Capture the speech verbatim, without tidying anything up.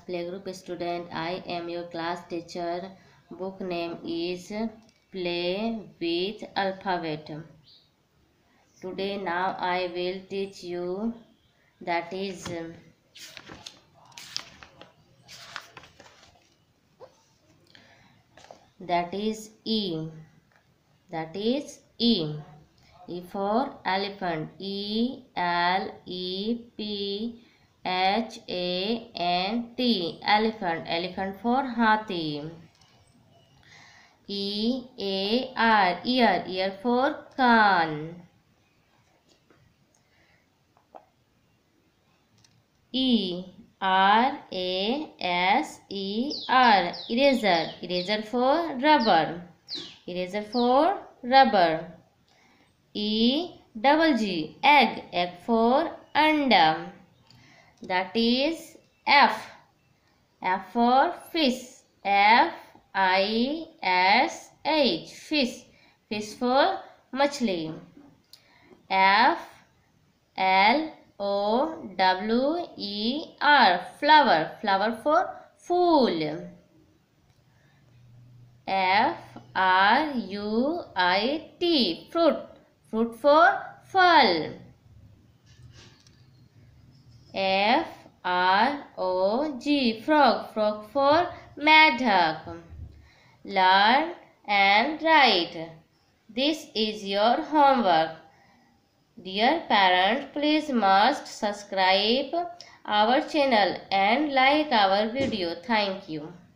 playgroup student. I am your class teacher. Book name is Play with Alphabet. Today now I will teach you that is that is E. That is E. E for elephant. E L E P H A N T. Elephant. Elephant for Hathi. E A R. Ear. Ear for Khan. E R A S E R. Eraser. Eraser for rubber. Eraser for rubber. E double G. Egg. Egg for anda. That is F. F for fish. F I S H. Fish. Fish for machli. F L O W E R. Flower. Flower for fool. F R U I T. Fruit. Fruit for fal. F R O G. Frog. Frog for madhak. Learn and write. This is your homework. Dear parents, please must subscribe our channel and like our video. Thank you.